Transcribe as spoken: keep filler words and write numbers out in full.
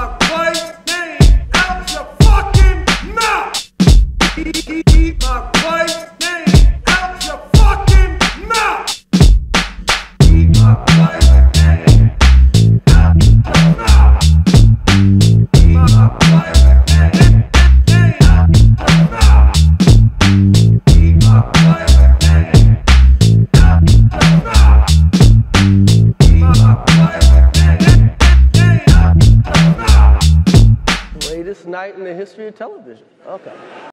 my wife's name out your fucking mouth. Keep my wife's name out your fucking mouth. Keep my wife's name out your mouth. Keep my wife's name out your mouth. Keep my wife's name out your mouth. Keep my wife's name out your mouth. Greatest night in the history of television. Okay.